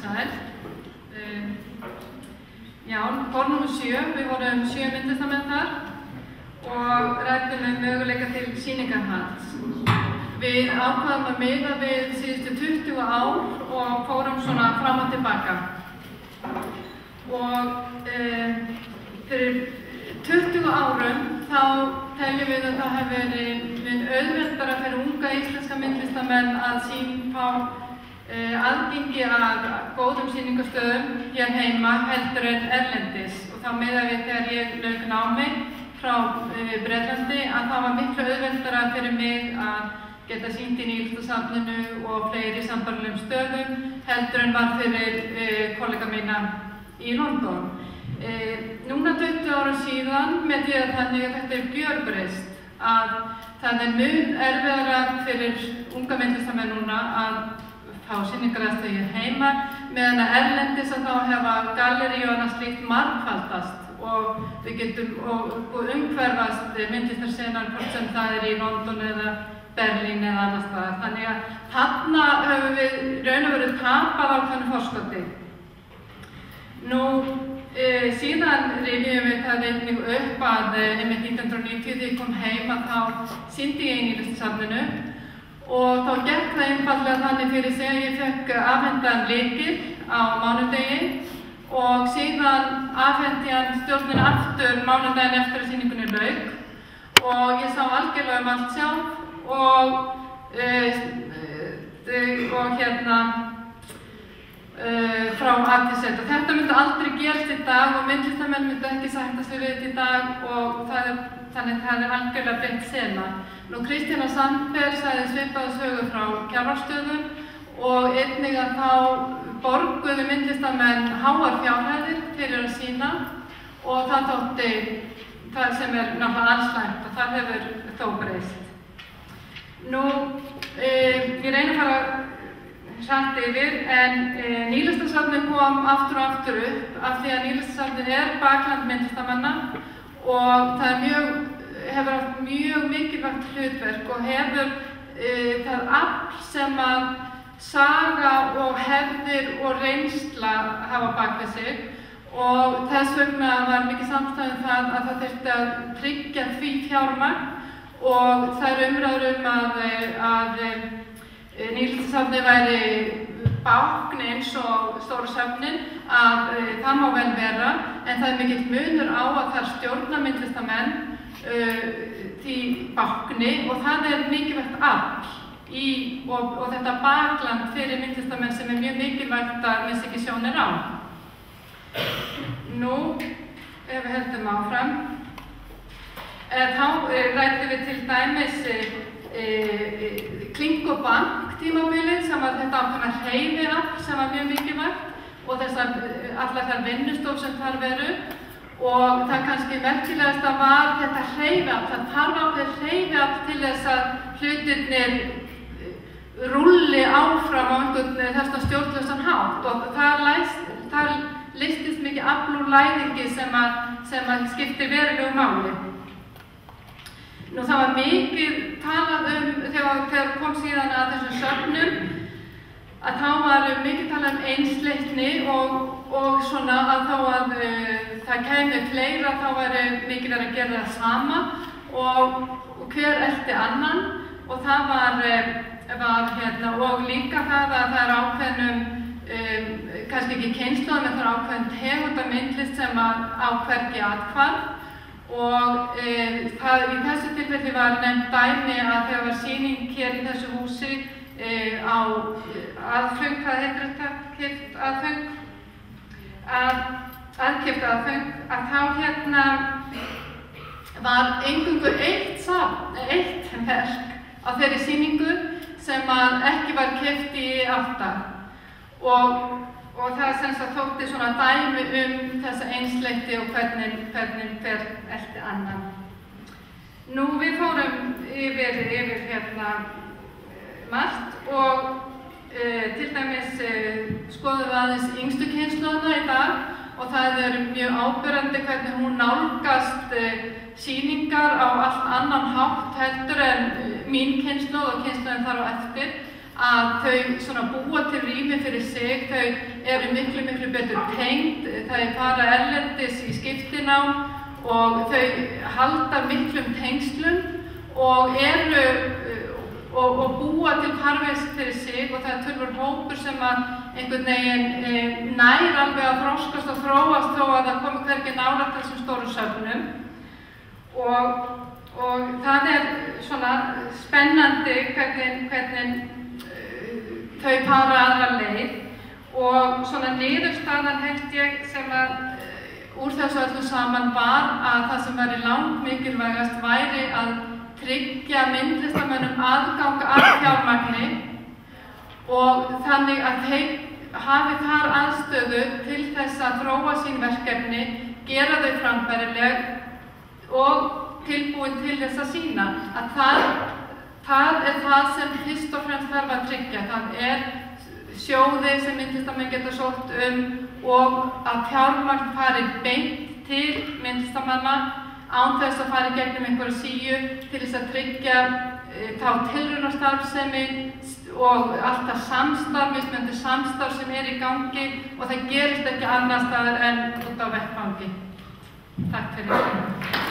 sæl. Já, borð nr. 7, við vorum 7 myndlistamenn þar og ræddum möguleika til sýningarhalds. Við ákvaðum að miða við síðustu 20 ár og fórum svona fram og tilbaka. Og fyrir 20 árum þá teljum við að það hefur verið auðveldara fyrir unga íslenska myndlistamenn að fá aðgengi að góðum sýningarstöðum hér heima heldur en erlendis. Og þá miðað við þegar ég lauk námi frá Bretlandi að það var miklu auðveldara fyrir mig að geta sýnt í Nýlistasafninu og fleiri sambærilegum stöðum heldur en var fyrir kollega mína í London. Núna 20 ára síðan met ég að þannig að þetta gjörbreyst, að það mun erfiðara fyrir unga myndlistamenn núna að fá sýningaraðstöðu heima, meðan að erlendis að þá hefa gallerí og annað slíkt margfaldast og við getum umhverfast myndlistarsenar hvort sem það í London eða Berlín eða annars staðar. Þannig að þarna höfum við raun og veru tapað ákveðnu forskoti. Síðan rifjum við það einnig upp að 1990 þegar ég kom heim að þá sýndi ég í Nýlistasafninu og þá gekk það einfaldlega þannig fyrir sig að ég fekk afhentan lykil á mánudegi og síðan afhenti hann stjórnina aftur mánudaginn eftir að sýningunni lauk og ég sá algjörlega allt sjálf og frá A til Z. Þetta myndi aldrei gerast í dag og myndlistamenn myndi ekki sætta sig við þetta í dag og þannig það algjörlega breytt sena. Kristína Sandberg sagði svipaða sögu frá Kjarvalsstöðum og einnig að þá borguðu myndlistamenn háar fjárhæðir fyrir að sýna og það þótti það sem náttúrulega alslæmt og það hefur þó breyst. Ég reyni að fara hratt yfir, en Nýlistasafnið kom aftur og aftur upp af því að Nýlistasafnið bakland myndlistamanna og það hefur haft mjög mikilvægt hlutverk og hefur það afl sem að saga og hefðir og reynsla hafa bak við sig og þess vegna var mikið samstæðum það að það þurfti að tryggja því fjármagn og það umræður að Nýlistasafnið væri bákn eins og stóra safnin að það má vel vera en það mikill munur á að það stjórna myndlistamenn því bákni og það mikilvægt afl og þetta bakland fyrir myndlistamenn sem mjög mikilvægt að missa ekki sjónir á. Ef við höldum áfram, þá ræddum við til dæmis Klingobank tímabilið sem var þetta ákveðna hreyfiafl sem var mjög mikilvægt og allar þær vinnustof sem þar veru og það kannski merkilegasta var þetta hreyfiafl. Það þarf ákveð hreyfiafl til þess að hlutirnir rúlli áfram á einhvern þessna stjórnlausan hátt og það listist mikið afl úr læðingi sem að skiptir verulegu máli. Það var mikið talað þegar kom síðan að þessum söfnum, að þá var mikið talað einsleitni og svona að þá að það kæmi fleira, þá væri mikið að gera það sama og hver elti annan og það var og líka það að það ákveðnum, kannski ekki kynslóðum, en það ákveðin tegund af myndlist sem á hvergi athvarf. Og í þessu tilfelli var nefnt dæmi að þegar var sýning hér í þessu húsi á aðföng, hvað heitir þetta? Keypt aðföng? Aðkeypt aðföng, að þá var eingöngu eitt verk á þeirri sýningu sem ekki var keypt í aftan. Og það sem sagt þótti svona dæmi þessa einsleiti og hvernig hver elti annan. Við fórum yfir margt og til dæmis skoðum við aðeins yngstu kynslóðina í dag og það mjög áberandi hvernig hún nálgast sýningar á allt annan hátt heldur en mín kynslóð og kynslóðin þar á eftir. að þau svona búa til rými fyrir sig, þau eru miklu betur tengd, þau fara erlendis í skiptinám og þau halda miklum tengslum og búa til parvis fyrir sig og það er tölvur hópur sem að einhvern veginn nær alveg að þroskast og þróast þó að það komi hvergi nálægt þessum stóru söfnum og það er svona spennandi hvernig þau fara aðra leið og svona niðurstaðan held ég sem að úr þessu öllu saman var að það sem væri langmikilvægast væri að tryggja myndlistarmönnum aðgang að fjármagni og þannig að þeir hafi þar aðstöðu til þess að þróa sín verkefni, gera þau frambærileg og tilbúin til þess að sýna að það er það sem fyrst og fremst þarf að tryggja. Það er sjóði sem myndlistarmenn geta sótt og að fjármagn fari beint til myndlistarmanna án þess að fara í gegnum einhverja síu til þess að tryggja þá tilraunastarfsemi og alltaf samstarf, mismunandi samstarf sem er í gangi og það gerist ekki annars staðar en út á vettvangi. Takk fyrir.